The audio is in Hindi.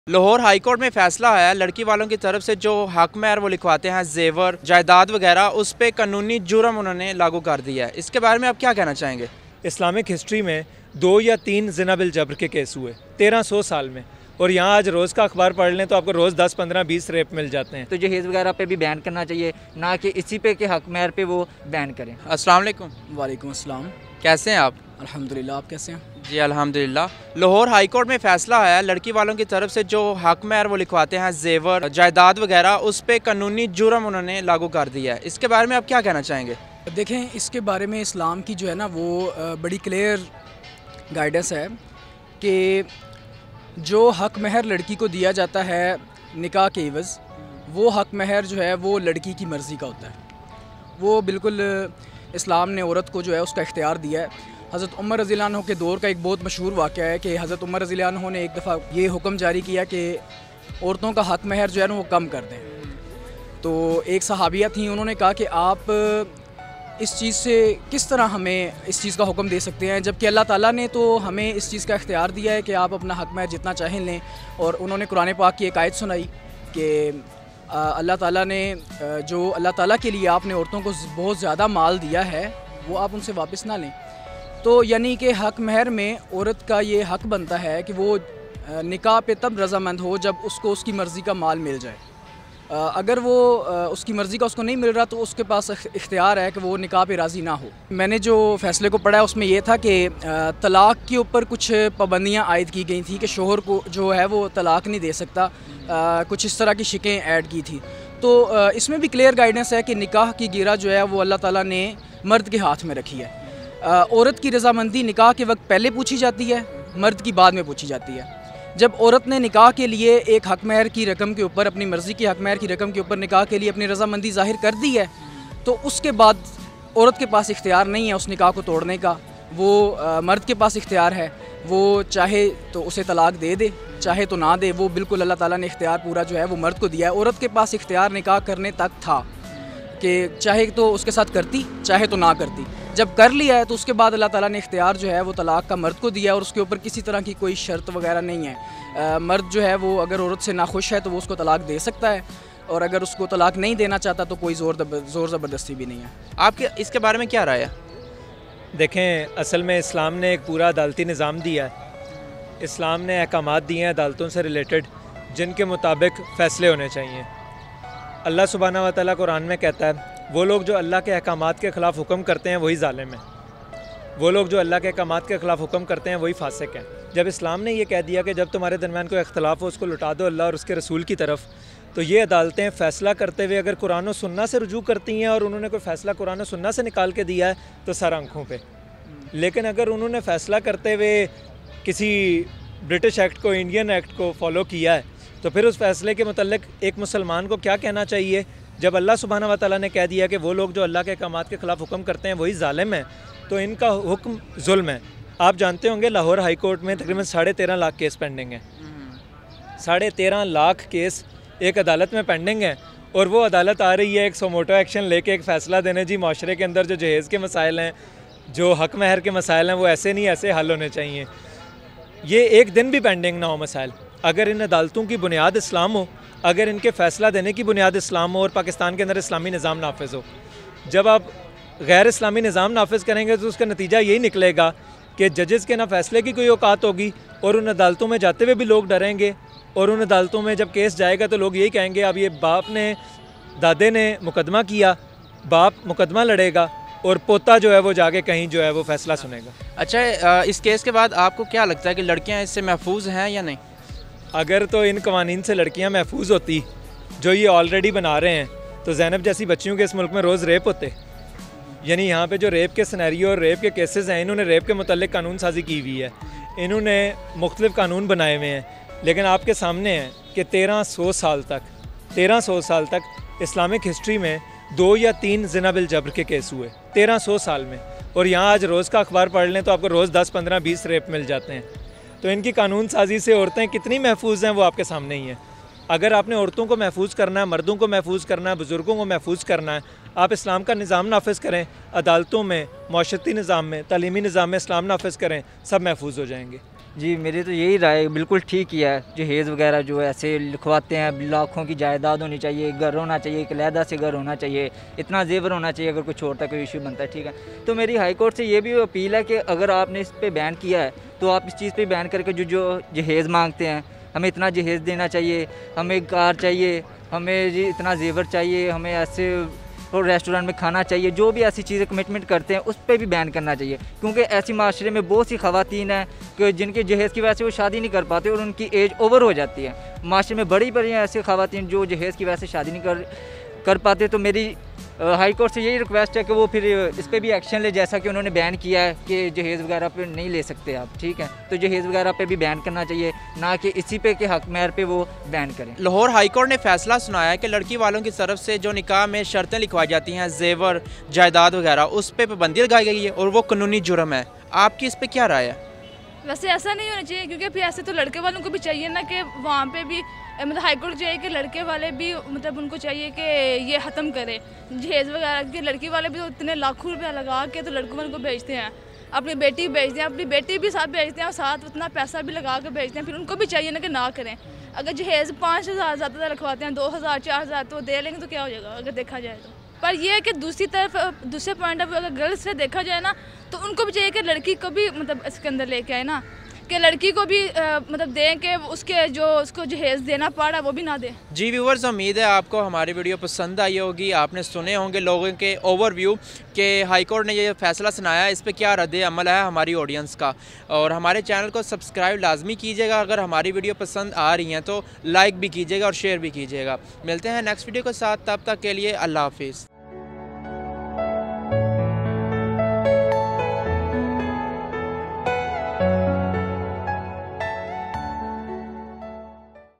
लाहौर हाई कोर्ट में फैसला आया, लड़की वालों की तरफ से जो हक महर वो लिखवाते हैं, जेवर जायदाद वगैरह, उस पर कानूनी जुर्म उन्होंने लागू कर दिया है। इसके बारे में आप क्या कहना चाहेंगे? इस्लामिक हिस्ट्री में 2 या 3 ज़िना बिल जबर के केस हुए 1300 साल में, और यहाँ आज रोज़ का अखबार पढ़ लें तो आपको रोज़ 10, 15, 20 रेप मिल जाते हैं। तो जहेज़ वगैरह पे भी बैन करना चाहिए, ना कि इसी पे के हक महर पे वो बैन करें। अस्सलाम वालेकुम। वालेकुम अस्सलाम। कैसे हैं आप? अल्हम्दुलिल्लाह, आप कैसे हैं? जी अल्हम्दुलिल्लाह। लाहौर हाई कोर्ट में फैसला आया, लड़की वालों की तरफ से जो हक महर वो लिखवाते हैं, जेवर जायदाद वगैरह, उस पर कानूनी जुर्म उन्होंने लागू कर दिया है। इसके बारे में आप क्या कहना चाहेंगे? देखें, इसके बारे में इस्लाम की जो है ना वो बड़ी क्लियर गाइडेंस है कि जो हक महर लड़की को दिया जाता है निकाह के एवज़, वो हक महर जो है वो लड़की की मर्ज़ी का होता है। वो बिल्कुल इस्लाम ने औरत को जो है उसका इख्तियार दिया है। हज़रत उमर रज़ियल्लाहु अन्हु के दौर का एक बहुत मशहूर वाक़या है कि हज़रत उमर रज़ियल्लाहु अन्हु ने एक दफ़ा ये हुक्म जारी किया कि औरतों का हक महर जो है ना वो कम कर दें। तो एक सहाबिया थी, उन्होंने कहा कि आप इस चीज़ से किस तरह हमें इस चीज़ का हुक्म दे सकते हैं, जबकि अल्लाह ताला ने तो हमें इस चीज़ का इख्तियार दिया है कि आप अपना हक महर जितना चाहें लें। और उन्होंने कुरान पाक की एक आयत सुनाई कि अल्लाह ताला ने जो अल्लाह ताला के लिए आपने औरतों को बहुत ज़्यादा माल दिया है वो आप उनसे वापस ना लें। तो यानी कि हक महर में औरत का ये हक बनता है कि वो निकाह पे तब रज़ामंद हो जब उसको उसकी मर्ज़ी का माल मिल जाए। अगर वो उसकी मर्ज़ी का उसको नहीं मिल रहा तो उसके पास इख्तियार है कि वो निकाह पे राज़ी ना हो। मैंने जो फ़ैसले को पढ़ा है उसमें ये था कि तलाक़ के ऊपर कुछ पाबंदियाँ आयद की गई थी कि शोहर को जो है वो तलाक़ नहीं दे सकता, कुछ इस तरह की शिकें ऐड की थी। तो इसमें भी क्लियर गाइडेंस है कि निकाह की गिरा जो है वो अल्लाह ताला ने मर्द के हाथ में रखी है। औरत की रज़ामंदी निकाह के वक्त पहले पूछी जाती है, मर्द की बाद में पूछी जाती है। जब औरत ने निकाह के लिए एक हक महर की रकम के ऊपर, अपनी मर्ज़ी की हक महर की रकम के ऊपर निकाह के लिए अपनी रज़ामंदी ज़ाहिर कर दी है, तो उसके बाद औरत के पास इख्तियार नहीं है उस निकाह को तोड़ने का। वो मर्द के पास इख्तियार है, वो चाहे तो उसे तलाक़ दे दे, चाहे तो ना दे। वो बिल्कुल अल्लाह ताला ने इख्तियार पूरा जो है वो मर्द को दिया है। औरत के पास इख्तियार निकाह करने तक था कि चाहे तो उसके साथ करती, चाहे तो ना करती। जब कर लिया है तो उसके बाद अल्लाह ताला ने इख्तियार जो है वो तलाक़ का मर्द को दिया है, और उसके ऊपर किसी तरह की कोई शर्त वगैरह नहीं है। मर्द जो है वो अगर औरत से नाखुश है तो वो उसको तलाक़ दे सकता है, और अगर उसको तलाक़ नहीं देना चाहता तो कोई ज़ोर ज़बरदस्ती भी नहीं है। आपके इसके बारे में क्या राय है? देखें, असल में इस्लाम ने एक पूरा अदालती निज़ाम दिया है। इस्लाम ने अहकामात दिए हैं अदालतों से रिलेटेड, जिनके मुताबिक फ़ैसले होने चाहिए। अल्लाह सुब्हानहू व तआला कुरान में कहता है, वो लोग जो अल्लाह के अहकामात के ख़िलाफ़ हुक्म करते हैं वही ज़ालिम हैं। वो लोग जो अल्लाह के अहकामात के ख़िलाफ़ हुक्म करते हैं वही फासिक हैं। जब इस्लाम ने ये कह दिया कि जब तुम्हारे दरमियान कोई इख्तलाफ हो उसको लुटा दो अल्लाह और उसके रसूल की तरफ, तो ये अदालतें फ़ैसला करते हुए अगर कुरान और सुन्ना से रुजू करती हैं और उन्होंने कोई फ़ैसला कुरान और सुन्ना से निकाल के दिया है तो सर आँखों पे। लेकिन अगर उन्होंने फ़ैसला करते हुए किसी ब्रिटिश एक्ट को, इंडियन एक्ट को फॉलो किया है, तो फिर उस फैसले के मुतल्लिक एक मुसलमान को क्या कहना चाहिए? जब अल्लाह सुब्हानहू व तआला ने कह दिया कि वो लोग जो अल्लाह के अहकामात के ख़िलाफ़ हुक्म करते हैं वही ज़ालिम हैं, तो इनका हुक्म जुल्म है। आप जानते होंगे लाहौर हाई कोर्ट में तकरीबन 13.5 लाख केस पेंडिंग हैं। 13.5 लाख केस एक अदालत में पेंडिंग है, और वो अदालत आ रही है एक सोमोटो एक्शन लेके एक फ़ैसला देने, जी माशरे के अंदर जो जहेज़ के मसाइल हैं, जो हक महर के मसाइल हैं, वो ऐसे नहीं ऐसे हल होने चाहिए। ये एक दिन भी पेंडिंग ना हो मसाइल। अगर इन अदालतों की बुनियाद इस्लाम हो, अगर इनके फ़ैसला देने की बुनियाद इस्लाम हो और पाकिस्तान के अंदर इस्लामी निज़ाम नाफिज हो, जब आप गैर इस्लामी निज़ाम नाफिज करेंगे तो उसका नतीजा यही निकलेगा कि जजेस के ना फ़ैसले की कोई औकात होगी, और उन अदालतों में जाते हुए भी लोग डरेंगे, और उन अदालतों में जब केस जाएगा तो लोग यही कहेंगे अब ये बाप ने, दादे ने मुकदमा किया, बाप मुकदमा लड़ेगा और पोता जो है वो जाके कहीं जो है वो फ़ैसला सुनेगा। अच्छा, इस केस के बाद आपको क्या लगता है कि लड़कियाँ इससे महफूज हैं या नहीं? अगर तो इन कवानीन से लड़कियां महफूज होती जो ये ऑलरेडी बना रहे हैं, तो ज़ैनब जैसी बच्चियों के इस मुल्क में रोज़ रेप होते। यानी यहाँ पे जो रेप के सिनेरियो और रेप के केसेस हैं, इन्होंने रेप के मुतल्लिक कानून साजी की हुई है, इन्होंने मुख्तलिफ़ कानून बनाए हुए हैं। लेकिन आपके सामने है कि 1300 साल तक इस्लामिक हिस्ट्री में 2 या 3 ज़िना बिल जबर के केस हुए 1300 साल में, और यहाँ आज रोज़ का अखबार पढ़ लें तो आपको रोज़ 10, 15, 20 रेप मिल जाते हैं। तो इनकी कानून साजी से औरतें कितनी महफूज हैं वो आपके सामने ही है। अगर आपने औरतों को महफूज करना है, मर्दों को महफूज करना है, बुज़ुर्गों को महफूज करना है, आप इस्लाम का निज़ाम नाफिज करें, अदालतों में, माशरती निज़ाम में, तालीमी निज़ाम में इस्लाम नाफिज करें, सब महफूज हो जाएंगे। जी मेरी तो यही राय, बिल्कुल ठीक किया है। जहेज़ वगैरह जो ऐसे लिखवाते हैं, लाखों की जायदाद होनी चाहिए, घर होना चाहिए, एक अलहदा से घर होना चाहिए, इतना जेवर होना चाहिए, अगर कोई छोड़ता कोई इशू बनता है, ठीक है। तो मेरी हाई कोर्ट से ये भी अपील है कि अगर आपने इस पे बैन किया है तो आप इस चीज़ पे बैन करके जो जहेज़ मांगते हैं, हमें इतना जहेज़ देना चाहिए, हमें कार चाहिए, हमें जी इतना जेवर चाहिए, हमें ऐसे और रेस्टोरेंट में खाना चाहिए, जो भी ऐसी चीज़ें कमिटमेंट करते हैं उस पर भी बैन करना चाहिए। क्योंकि ऐसी माशरे में बहुत सी ख़वातीन हैं कि जिनके जहेज़ की वजह से वो शादी नहीं कर पाते और उनकी एज ओवर हो जाती है। माशरे में बड़ी बड़ी ऐसी ख़वातीन जो जहेज़ की वजह से शादी नहीं कर पाते। तो मेरी हाई कोर्ट से यही रिक्वेस्ट है कि वो फिर इस पर भी एक्शन ले, जैसा कि उन्होंने बैन किया है कि जहेज़ वगैरह पे नहीं ले सकते आप, ठीक है। तो जहेज़ वगैरह पे भी बैन करना चाहिए, ना कि इसी पे के हक महर पे वो बैन करें। लाहौर हाई कोर्ट ने फैसला सुनाया है कि लड़की वालों की तरफ से जो निकाह में शर्तें लिखवाई जाती हैं, जेवर, जायदाद वगैरह, उस पर पाबंदी लगाई गई है और वो कानूनी जुर्म है। आपकी इस पर क्या राय है? वैसे ऐसा नहीं होना चाहिए, क्योंकि फिर ऐसे तो लड़के वालों को भी चाहिए ना कि वहाँ पे भी मतलब हाई कोर्ट चाहिए कि लड़के वाले भी मतलब उनको चाहिए कि ये ख़त्म करें जहेज़ वगैरह के। लड़की वाले भी तो इतने लाखों रुपया लगा के तो लड़कों वालों को भेजते हैं, अपनी बेटी भेजते हैं, अपनी बेटी भी साथ भेजते हैं और साथ उतना पैसा भी लगा के भेजते हैं। फिर उनको भी चाहिए ना कि ना करें। अगर जहेज़ 5,000 ज़्यादा रखवाते हैं, 2,000 4,000 तो दे लेंगे तो क्या हो जाएगा अगर देखा जाए तो। पर यह है कि दूसरी तरफ दूसरे पॉइंट ऑफ व्यू अगर गर्ल्स से देखा जाए ना, तो उनको भी चाहिए कि लड़की को भी मतलब इसके अंदर लेके आए ना, कि लड़की को भी मतलब दें कि उसके जो उसको जहेज़ देना पड़ रहा है वो भी ना दे। जी व्यूवर्स, उम्मीद है आपको हमारी वीडियो पसंद आई होगी। आपने सुने होंगे लोगों के ओवरव्यू कि हाई कोर्ट ने ये फैसला सुनाया, इस पे क्या रद्द अमल है हमारी ऑडियंस का। और हमारे चैनल को सब्सक्राइब लाजमी कीजिएगा। अगर हमारी वीडियो पसंद आ रही हैं तो लाइक भी कीजिएगा और शेयर भी कीजिएगा। मिलते हैं नेक्स्ट वीडियो के साथ, तब तक के लिए अल्लाह हाफिज़।